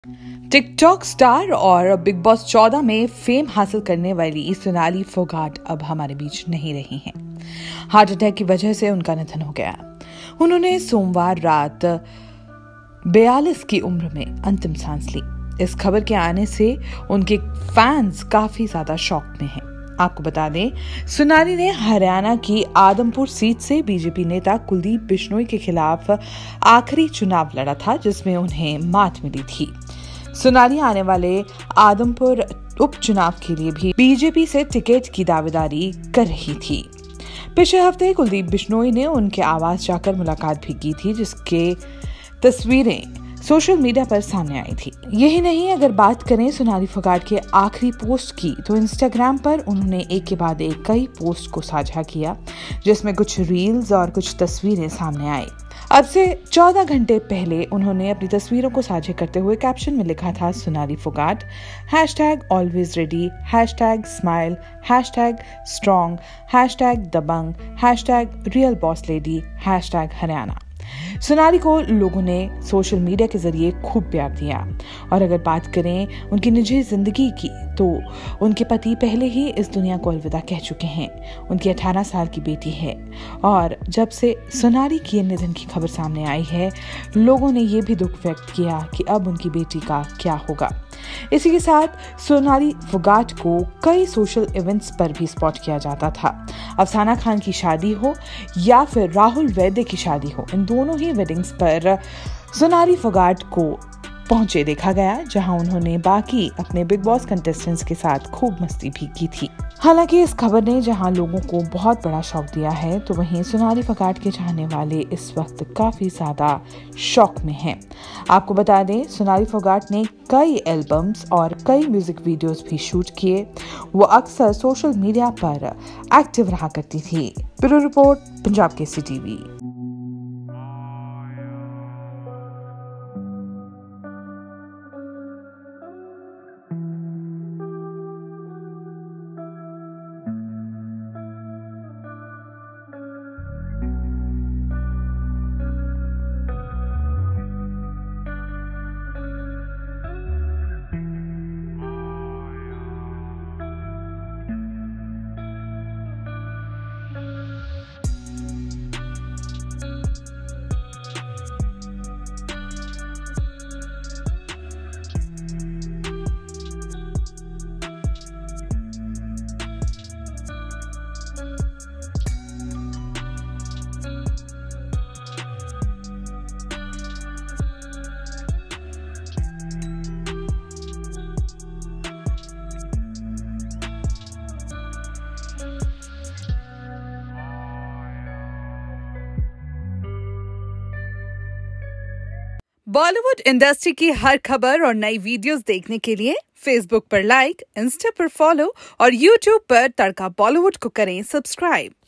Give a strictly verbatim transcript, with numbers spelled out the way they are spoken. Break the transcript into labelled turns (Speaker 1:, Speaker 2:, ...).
Speaker 1: TikTok star और Bigg Boss चौदह में फेम हासिल करने वाली सोनाली फोगाट अब हमारे बीच नहीं रही हैं। हार्ट अटैक की वजह से उनका निधन हो गया। उन्होंने सोमवार रात बयालीस की उम्र में अंतिम सांस ली। इस खबर के आने से उनके फैंस काफी ज्यादा शॉक में हैं। आपको बता दें, सोनाली ने हरियाणा की आदमपुर सीट से बीजेपी नेता कुलदीप बिश्नोई के खिलाफ आखिरी चुनाव लड़ा था, जिसमें उन्हें मात मिली थी। सोनाली आने वाले आदमपुर उपचुनाव के लिए भी बीजेपी से टिकट की दावेदारी कर रही थी। पिछले हफ्ते कुलदीप बिश्नोई ने उनके आवास जाकर मुलाकात भी की थी, जिसके तस्वीरें सोशल मीडिया पर सामने आई थी। यही नहीं, अगर बात करें सोनाली फोगाट के आखिरी पोस्ट की, तो इंस्टाग्राम पर उन्होंने एक के बाद एक कई पोस्ट को साझा किया, जिसमें कुछ रील्स और कुछ तस्वीरें सामने आई। अब से चौदह घंटे पहले उन्होंने अपनी तस्वीरों को साझा करते हुए कैप्शन में लिखा था, Sonali Phogat, hashtag always ready, hashtag smile, hashtag strong, hashtag Dabangg, hashtag real boss lady, hashtag Haryana. Sonali को लोगों ने सोशल मीडिया के जरिए खूब प्यार दिया। और अगर बात करें उनकी निजी जिंदगी की, तो उनके पति पहले ही इस दुनिया को अलविदा कह चुके हैं। उनकी अठारह साल की बेटी है और जब से सोनाली के निधन की खबर सामने आई है, लोगों ने ये भी दुख व्यक्त किया कि अब उनकी बेटी का क्या होगा। इसी के साथ सोनाली फोगाट को कई सोशल इवेंट्स पर भी स्पॉट किया जाता था। अफसाना खान की शादी हो या फिर राहुल वैद्य की शादी हो, इन दोनों ही वेडिंग्स पर सोनाली फोगाट को पहुंचे देखा गया, जहां उन्होंने बाकी अपने बिग बॉस कंटेस्टेंट्स के साथ खूब मस्ती भी की थी। हालांकि इस खबर ने जहां लोगों को बहुत बड़ा शॉक दिया है, तो वहीं सोनाली फोगाट के चाहने वाले इस वक्त काफी ज्यादा शॉक में हैं। आपको बता दें, सोनाली फोगाट ने कई एल्बम्स और कई म्यूजिक वीडियोस भी शूट किए। वो अक्सर सोशल मीडिया पर एक्टिव रहा करती थी। Bureau report, Punjab Kesari TV. Bollywood industry की हर खबर और नई वीडियोस देखने के लिए फेसबुक पर लाइक, इंस्टा पर फॉलो और यूट्यूब पर तड़का बॉलीवुड को करें सब्सक्राइब।